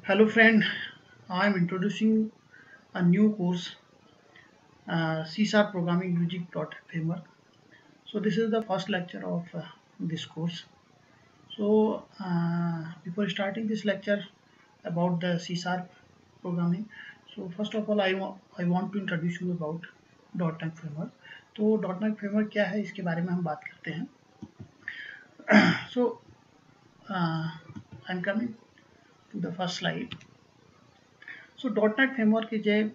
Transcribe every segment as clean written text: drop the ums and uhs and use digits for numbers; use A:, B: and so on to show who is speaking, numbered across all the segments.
A: Hello friend, I am introducing a new course, CSAR Programming using .framework. So this is the first lecture of this course. So before starting this lecture about the CSAR programming, so first of all I want to introduce you about .NET framework. तो .NET framework क्या है इसके बारे में हम बात करते हैं. So I'm coming to the first slide. So .NET framework is a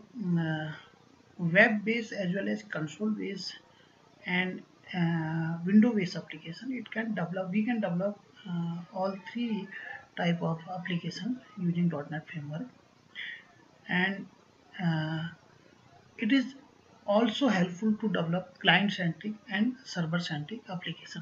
A: web-based as well as console-based and window-based application. It can develop. We can develop all three type of application using .NET framework, and uh, it is also helpful to develop client-centric and server-centric application.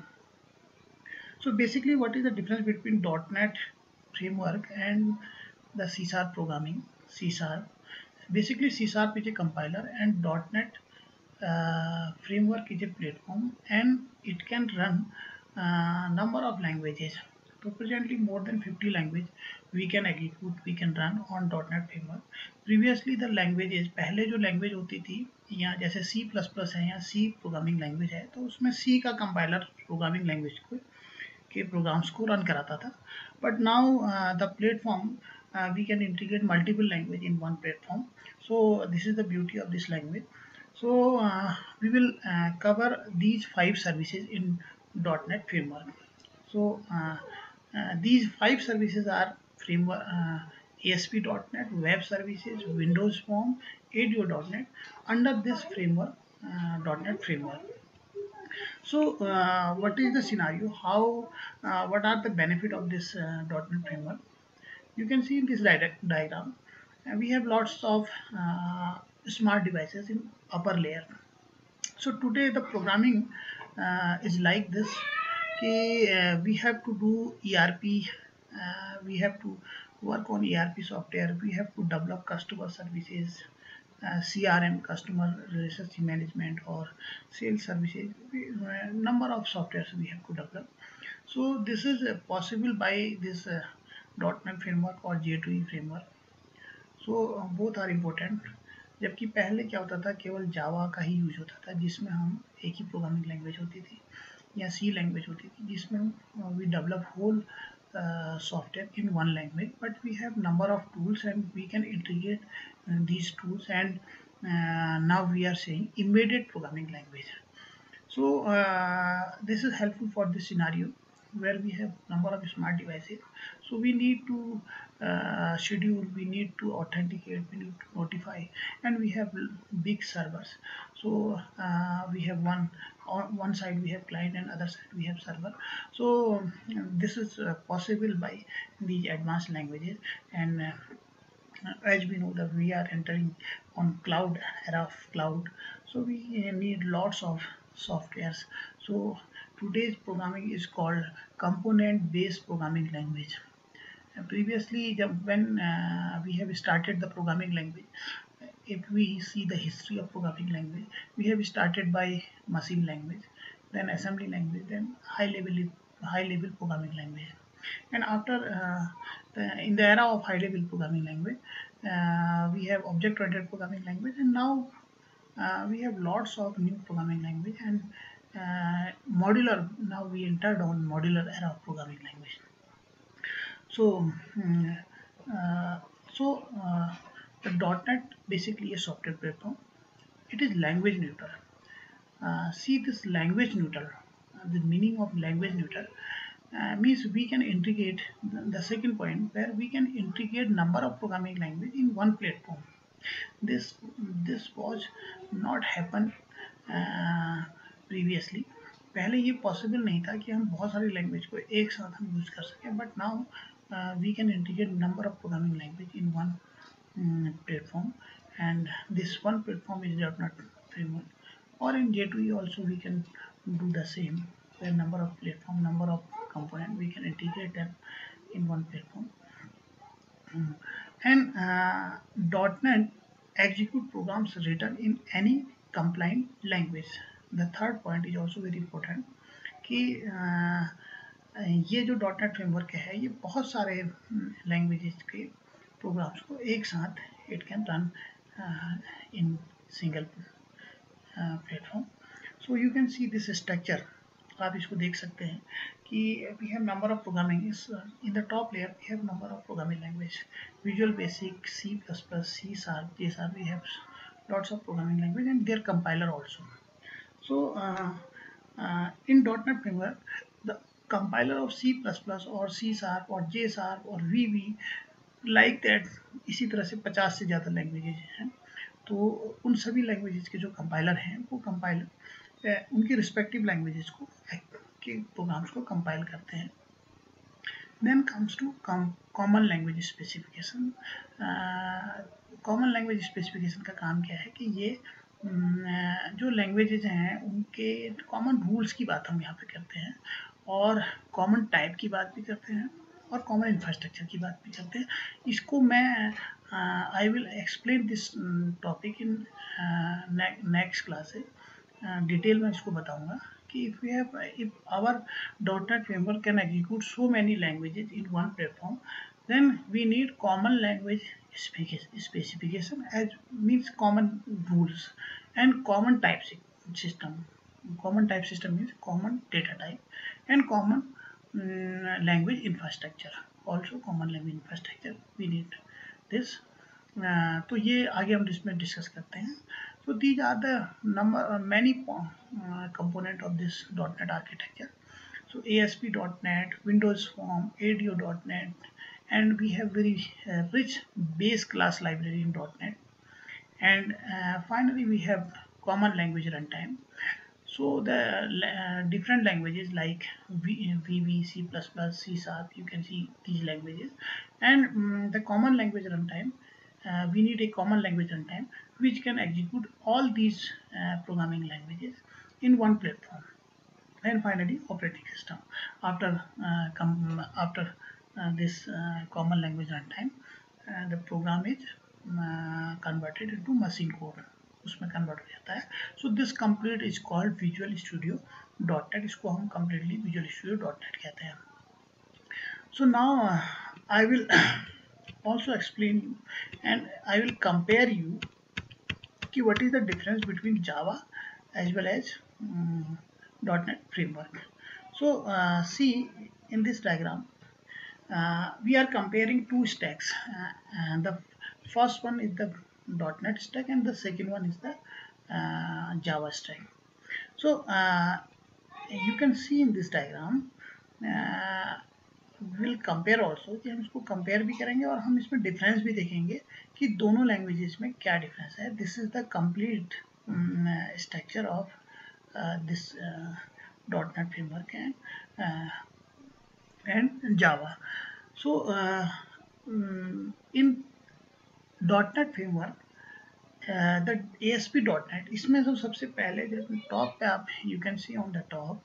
A: So basically, what is the difference between .NET framework and the C Sharp programming? C Sharp. Basically, C Sharp is a compiler and .NET framework is a platform and it can run number of languages. So presently more than 50 language we can execute, we can run on .NET framework. Previously the languages, पहले जो language होती थी या जैसे C++ है या C programming language है, तो उसमें C का कंपाइलर प्रोग्रामिंग लैंग्वेज को के प्रोग्राम्स को रन कराता था. But now the platform we can integrate multiple language in one platform. So this is the beauty of this language. So we will cover these 5 services in .NET framework. So these 5 services are framework, ASP.NET, Web Services, Windows Form, ADO.NET. Under this framework, .NET framework. So, what is the scenario? What are the benefit of this .NET framework? You can see in this diagram, we have lots of smart devices in upper layer. So today the programming is like this. We have to do ERP. We have to work on ERP software. We have to develop customer services, CRM, customer relationship management, or sales services. Number of softwares we have to develop. So this is possible by this .NET framework or J2E framework. So both are important. जबकि पहले क्या होता था, केवल जावा का ही use होता था जिसमें हम एक ही प्रोग्रामिंग लैंग्वेज होती थी या सी लैंग्वेज होती थी जिसमें हम we develop whole software in one language. But we have number of tools and we can integrate these tools, and now we are saying embedded programming language. So this is helpful for this scenario where we have number of smart devices. So we need to schedule, we need to authenticate, we need to notify, and we have big servers. So we have on one side we have client and other side we have server. So this is possible by these advanced languages. And as we know that we are entering on cloud era of cloud, so we need lots of softwares. So today's programming is called component based programming language. Previously when we have started the programming language, if we see the history of programming language, we have started by machine language, then assembly language, then high level programming language. And after in the era of high level programming language, we have object oriented programming language, and now we have lots of new programming language. And modular, now we entered on modular era of programming language. So mm, uh, so the .NET basically a software platform. It is language neutral. See this language neutral. The meaning of language neutral means we can integrate the second point, where we can integrate number of programming language in one platform. This was not happen previously. पहले ये possible नहीं था कि हम बहुत सारी language को एक साथ हम यूज कर सकें. But now we can integrate number of programming language in one platform, and this one platform is .NET framework. Or in J2E also we can do the same, where number of platform, number of component, we can integrate them in one platform. And .NET execute programs written in any compliant language. The third point is also very important कि ये जो .NET framework है ये बहुत सारे languages के programmes को एक साथ it can run in single platform. So you can see this structure. आप इसको देख सकते हैं कि we have number of programming in the top layer. We have number of programming language, visual basic, C++, C Sharp, J Sharp. We have lots of programming language and their compiler also. So in .NET Framework, the compiler of C++ or C Sharp or J Sharp or VB like that, इसी तरह से 50 से ज़्यादा languages हैं. तो उन सभी languages के जो कंपाइलर हैं वो कंपाइलर उनकी रिस्पेक्टिव लैंग्वेजेस को के प्रोग्राम्स को कंपाइल करते हैं. Then comes to common language specification. Common language specification का काम क्या है कि ये जो लैंग्वेजेज हैं उनके कॉमन रूल्स की बात हम यहाँ पे करते हैं, और कॉमन टाइप की बात भी करते हैं, और कॉमन इंफ्रास्ट्रक्चर की बात भी करते हैं. इसको मैं I will explain this topic in next classes. Detail में इसको बताऊंगा कि if our .NET framework can execute so many languages in one platform, then we need common language specification, as means common rules, and common type system. Common type system means common data type, and common language infrastructure. Also common language infrastructure we need this. तो ये आगे हम इसमें discuss करते हैं. So these are the many component of this .NET architecture. So ASP.NET, Windows Form, ADO.NET, and we have very rich base class library in .NET. And finally we have common language runtime. So the different languages like VB, C++, C Sharp, you can see these languages, and the common language runtime. We need a common language runtime which can execute all these programming languages in one platform. And finally, operating system. After this common language runtime, the program is converted into machine code. उसमें convert हो जाता है. So this complete is called Visual Studio .NET. इसको हम completely Visual Studio .NET कहते हैं. So now I will also explain you and I will compare you what is the difference between Java as well as .NET framework. So see in this diagram we are comparing two stacks. The first one is the .NET stack and the second one is the Java stack. So you can see in this diagram will compare also, कि हम इसको compare भी करेंगे और हम इसमें difference भी देखेंगे कि दोनों लैंग्वेजेस में क्या डिफरेंस है. This is the complete structure of this .NET framework and Java. So in .NET framework the ASP.NET, इसमें तो सबसे पहले टॉप पे आप you can see on the top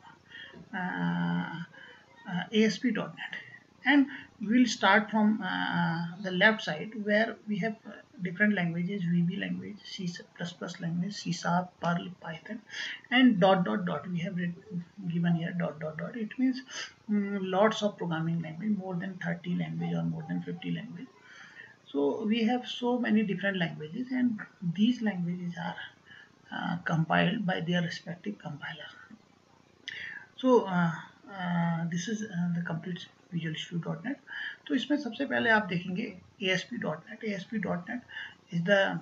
A: ASP.NET, and we'll start from the left side where we have different languages: VB language, C++ language, C Sharp, Perl, Python, and ... We have given here ... It means lots of programming language, more than 30 language or more than 50 language. So we have so many different languages, and these languages are compiled by their respective compiler. So this is the complete Visual Studio .NET. तो इसमें सबसे पहले आप देखेंगे ASP.NET. ASP.NEट is the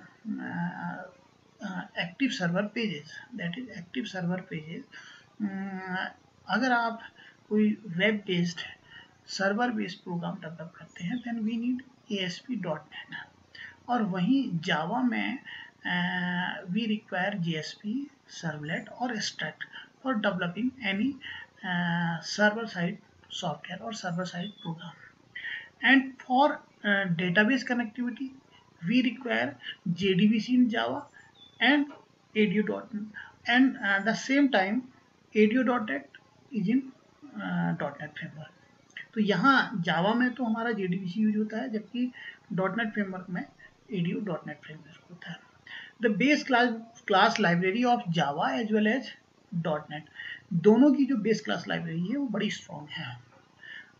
A: active server pages, that is active server pages. अगर आप कोई web based server based program develop करते हैं then we need ASP.NET. और वहीं जावा में we require JSP, Servlet और Struct for developing any server side software or server side program. And for database connectivity we require JDBC in Java and ADO.NET, and the same time ADO.NET is in .NET framework. तो यहाँ जावा में तो हमारा JDBC use होता है, जबकि .NET framework में ADO.NET framework होता है. The base class library of Java as well as .NET, दोनों की जो बेस क्लास लाइब्रेरी है वो बड़ी स्ट्रॉन्ग है.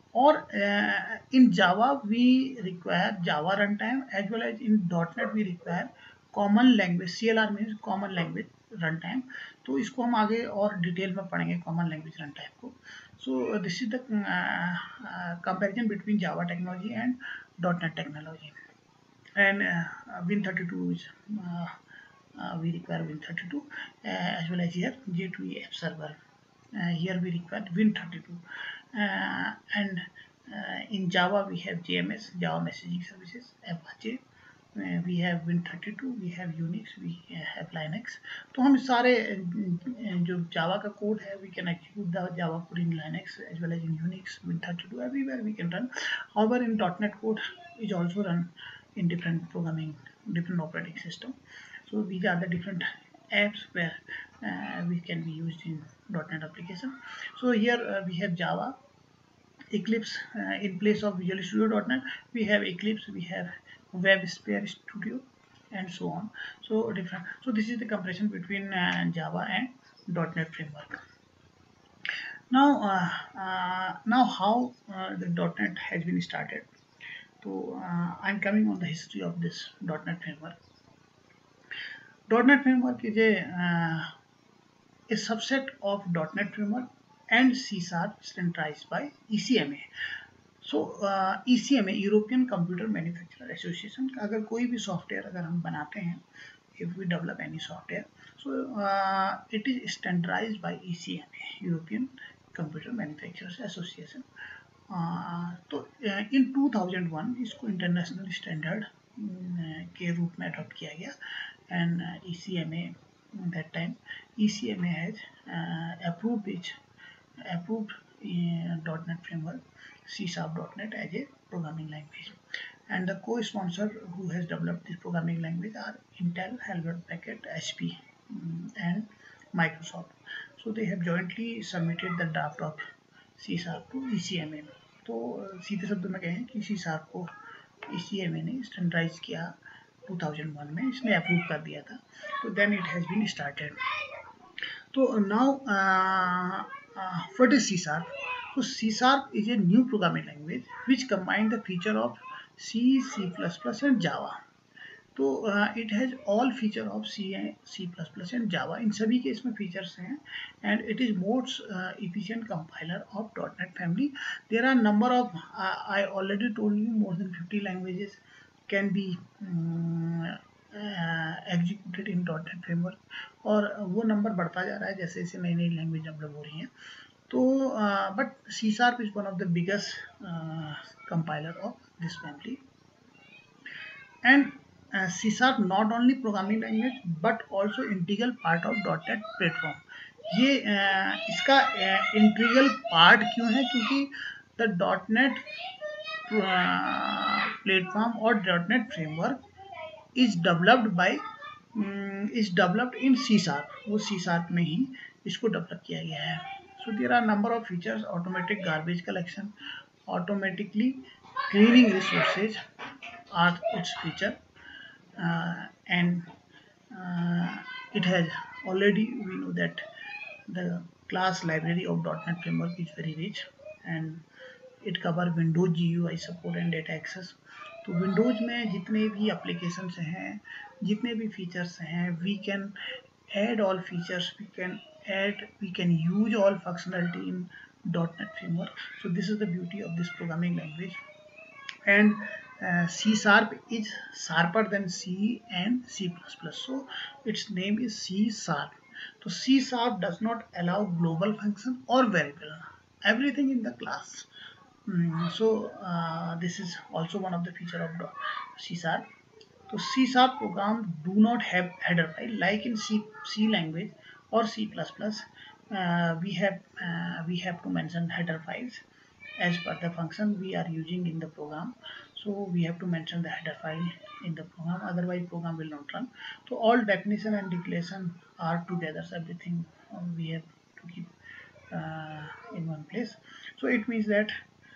A: or in Java we require Java runtime, as well as in .NET we require common language. CLR means common language runtime. तो इसको हम आगे और डिटेल में पढ़ेंगे common language runtime को. So this is the comparison between Java technology and .NET technology. And Win32 is we require Win32 as well as here J2E app server. Here we require Win32 and in Java we have JMS, Java Messaging Services, Apache. We have Win32, we have Unix, we have Linux. तो हम सारे जो Java का code है, we can execute the Java code in Linux as well as in Unix, Win32, everywhere we can run. However, in .NET code is also run in different programming, different operating system. So these are the different apps where we can be used in .NET application. So here we have Java, Eclipse in place of Visual Studio.NET. We have Eclipse, we have WebSphere Studio, and so on. So different. So this is the comparison between Java and .NET framework. Now, now how the .NET has been started. So I'm coming on the history of this .NET framework. .NET framework is a subset of .NET framework and C# standardized by ECMA. So ECMA European computer manufacturer association का अगर कोई भी software अगर हम बनाते हैं, if we develop any software, so it is standardized by ECMA, European computer manufacturers association. तो in 2001 इसको इंटरनेशनल स्टैंडर्ड के रूप में अडॉप्ट किया गया. And ECMA that time ECMA has approved .NET framework, C#.NET as a programming language, and the co-sponsor who has developed this programming language are Intel, Hewlett Packard, HP, and Microsoft. So they have jointly submitted the draft of C# to ECMA. तो सीधे शब्दों में कहें कि C# को ECMA ने standardise किया 2001 में, इसने अप्रूव कर दिया था. तो then it has been started. तो now what is C#? So C# is a new programming language which combines the feature of C, C++, and Java. तो it has all feature of C, C++, and Java. इन सभी के इसमें features हैं, and it is most efficient compiler of .NET family. There are number of I already told you more than 50 languages can be executed in .NET framework, और वो number बढ़ता जा रहा है जैसे जैसे नई नई लैंग्वेज डेवलप हो रही हैं. तो but C# is one of the biggest compiler of this family. And C# not only programming language but also integral part of .NET platform. ये इसका इंटीग्रल पार्ट क्यों है? क्योंकि द .NET प्लेटफॉर्म और .NET framework is developed in C#. वो C# में ही इसको develop किया गया है. So there are number of features: automatic garbage collection, automatically cleaning resources are its feature, and it has already, we know that the class library of .NET framework is very rich, and it cover Windows GUI support and data access. तो windows में जितने भी applications हैं, जितने भी features हैं, we can add all features, we can use all functionality in .NET framework. So this is the beauty of this programming language. And C# is sharper than C and C++, so its name is C#. So C# does not allow global function or variable, everything in the class. So this is also one of the feature of the C#. So C# programs do not have header file like in C language or C++. We have to mention header files as per the function we are using in the program. So we have to mention the header file in the program, otherwise program will not run. So all definition and declaration are together, so everything we have to keep in one place. So it means that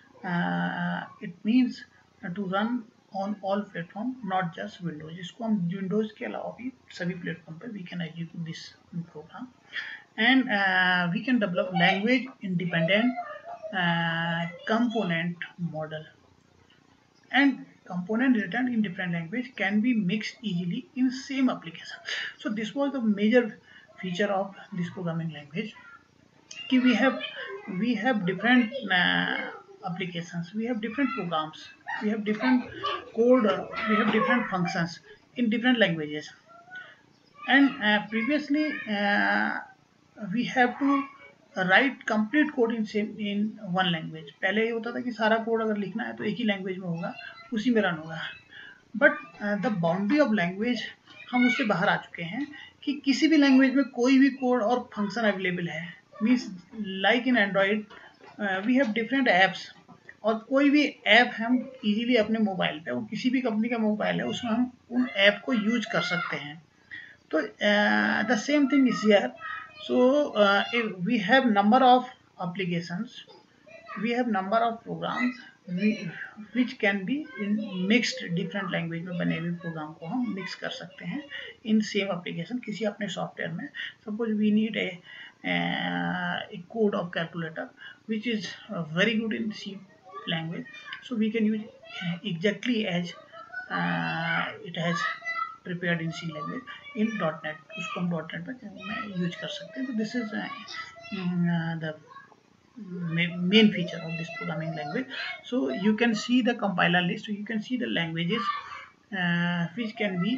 A: to run on all platform, not just Windows. इसको हम Windows के अलावा भी सभी platform पे we can execute this program, and we can develop language independent component model, and component written in different language can be mixed easily in same application. So this was the major feature of this programming language. कि we have different applications, we have different programs, we have different code, we have different functions in different languages. And previously we have to write complete code in one language. पहले ये होता था कि सारा code अगर लिखना है तो एक ही लैंग्वेज में होगा, उसी में रन होगा. But the boundary of language हम उससे बाहर आ चुके हैं कि किसी भी लैंग्वेज में कोई भी कोड और फंक्शन अवेलेबल है. Means like in android we have different apps, और कोई भी ऐप हम इजीली अपने मोबाइल पे, वो किसी भी कंपनी का मोबाइल है उसमें हम उन ऐप को यूज कर सकते हैं. तो the same thing is here. So if we have number of applications, we have number of programs which can be in mixed different language में बने हुए प्रोग्राम को हम मिक्स कर सकते हैं in same application किसी अपने सॉफ्टवेयर में. Suppose we need a code of calculator which is very good in C language, so we can use exactly as it has prepared in C language in .NET. उसको हम .NET में use कर सकते हैं. तो this is the main feature of this programming language. So you can see the compiler list, so you can see the languages which can be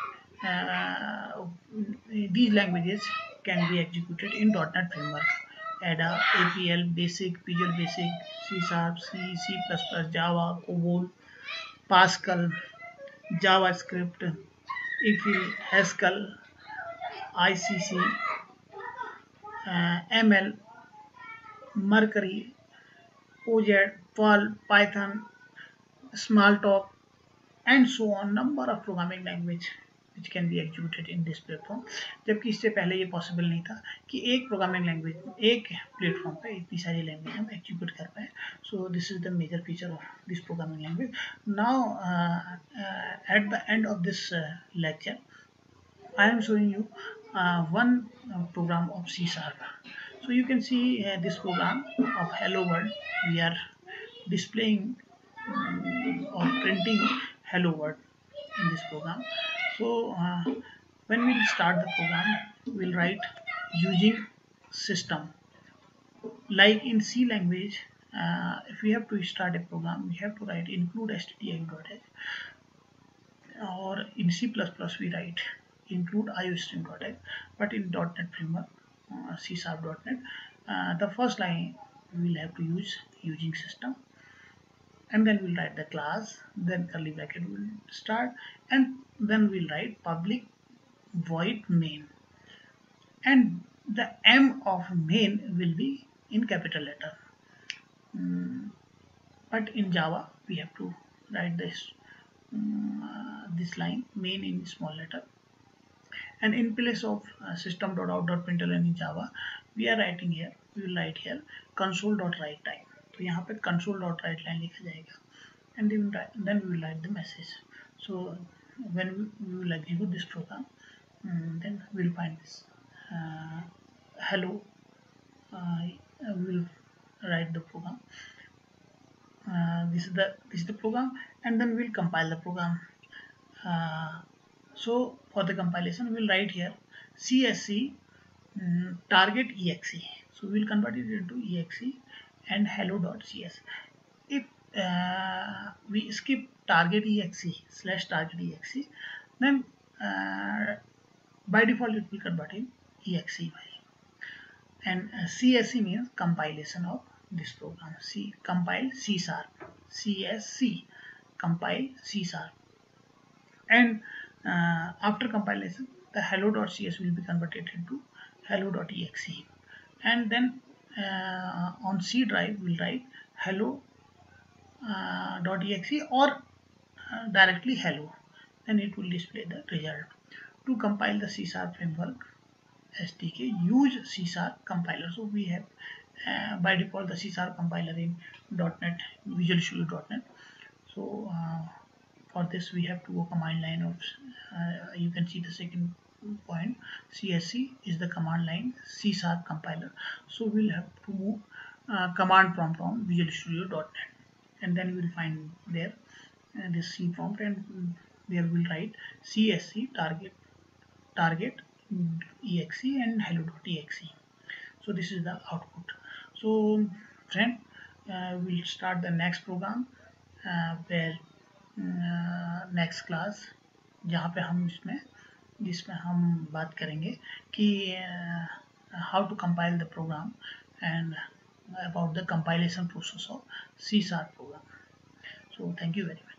A: these languages can be executed in .NET framework: Ada, APL, Basic, Visual Basic, C Sharp, C, C++, Java, COBOL, Pascal, JavaScript, EFL, Haskell, ICC, ML, Mercury, OZ, Perl, Python, Smalltalk, and so on. Number of programming language which can be executed in this platform. जबकि इससे पहले ये possible नहीं था कि एक programming language एक platform पे इतनी सारी लैंग्वेज हम एग्जीक्यूट कर पाए. So this is the major feature of this programming language. Now at the end of this lecture, I am showing you one program of C Sharp. So you can see this program of Hello World. We are displaying or printing Hello World in this program. So when we start the program, we'll write using system. Like in C language, if we have to start a program, we have to write include stdio.h, or in C++ we write include iostream.h. But in .NET framework, C Sharp.NET, the first line we'll have to use using system, and then we'll write the class, then curly bracket will start, and then we'll write public void main, and the M of main will be in capital letter. But in Java we have to write this line main in small letter, and in place of system.out.println in Java, we are writing here, we will write here console.writeLine. तो यहाँ पे console.writeLine लिखा जाएगा, and then we will write the message. So when we will execute this program, then we will find this hello. We will write the program. This is the program, and then we will compile the program. So for the compilation, we will write here CSC target exe. So we will convert it into exe and hello.cs. If we skip target exe /target exe, then by default it will convert in exe file. And CSC means compilation of this program. Compile C Sharp, CSC, compile C Sharp. And after compilation, the hello.cs will be converted into hello.exe, and then on C drive we'll write hello.exe or directly hello, then it will display the result. To compile the C Sharp framework SDK, use C Sharp compiler. So we have by default the C Sharp compiler in .NET, Visual Studio.NET. So for this we have to go command line of you can see the second point, CSC is the command line C Sharp compiler. So we'll have to move command prompt on visualstudio.net, and then you will find there this C prompt, and there we will write CSC target exe and hello.exe. So this is the output. So friend, we'll start the next program where next class जहाँ पे हम जिसमें हम बात करेंगे कि how to compile the program and about the compilation process of C# program. So thank you very much.